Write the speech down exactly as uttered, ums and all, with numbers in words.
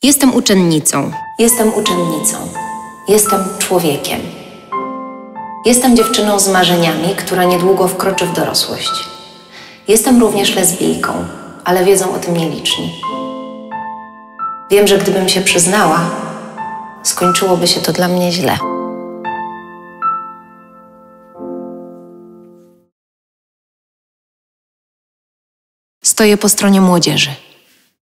Jestem uczennicą. Jestem uczennicą. Jestem człowiekiem. Jestem dziewczyną z marzeniami, która niedługo wkroczy w dorosłość. Jestem również lesbijką, ale wiedzą o tym nieliczni. Wiem, że gdybym się przyznała, skończyłoby się to dla mnie źle. Stoję po stronie młodzieży.